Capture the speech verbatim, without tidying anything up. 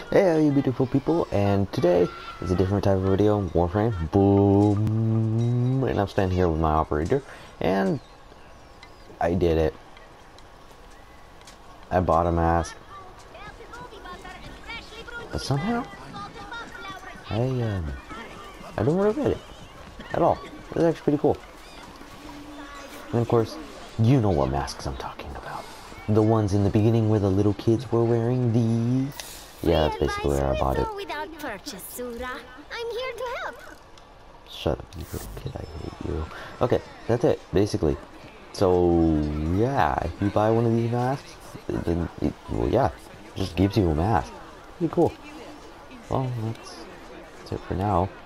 Hey, you beautiful people, and today is a different type of video, Warframe, boom, and I'm standing here with my operator, and I did it. I bought a mask, but somehow, I, um, I don't regret it, at all. It's actually pretty cool. And of course, you know what masks I'm talking about. The ones in the beginning where the little kids were wearing these. Yeah, that's basically where I bought it. Without purchase, Sura. I'm here to help. Shut up, you little kid, I hate you. Okay, that's it, basically. So, yeah, if you buy one of these masks, then, it, well, yeah, it just gives you a mask. Pretty cool. Well, that's, that's it for now.